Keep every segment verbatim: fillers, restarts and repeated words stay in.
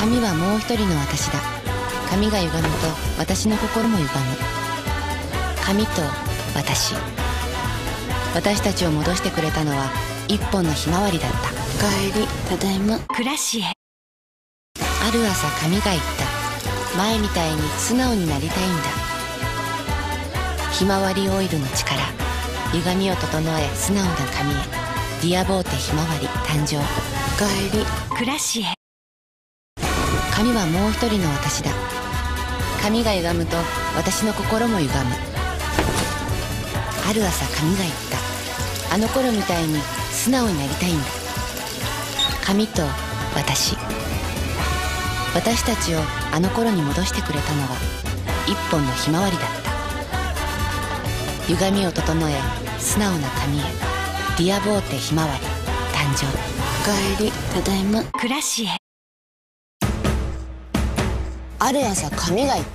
髪はもう一人の私だ。髪が歪むと私の心も歪む。髪と私。私たちを戻してくれたのは一本のひまわりだった。 おかえり。ただいま。 暮らしへ。ある朝髪が言った。前みたいに素直になりたいんだ。ひまわりオイルの力、歪みを整え素直な髪へ。ディアボーテひまわり誕生。 おかえり。 暮らしへ。髪はもう一人の私だ。髪が歪むと私の心も歪む。ある朝髪が言った。あの頃みたいに素直になりたいんだ。髪と私。私たちをあの頃に戻してくれたのは一本のひまわりだった。歪みを整え素直な髪へ。ディアボーテひまわり誕生。 おかえり。ただいま。 暮らしへ。 ある朝髪が言った。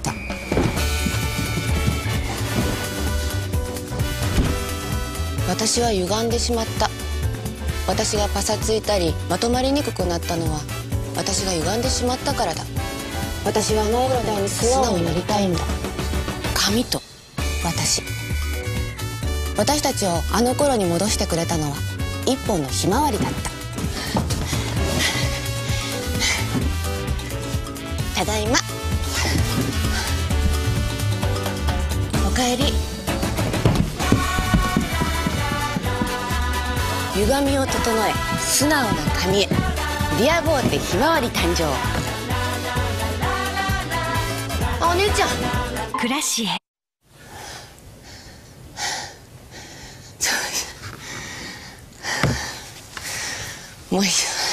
私は歪んでしまった。私がパサついたりまとまりにくくなったのは私が歪んでしまったからだ。私はあの頃みたいに素直になりたいんだ。髪と私。私たちをあの頃に戻してくれたのは一本のひまわりだった。ただいま。おかえり。歪みを整え素直な髪へ。ディアボーテひまわり誕生。あ、お姉ちゃん。 暮らしへ。 もういいよ。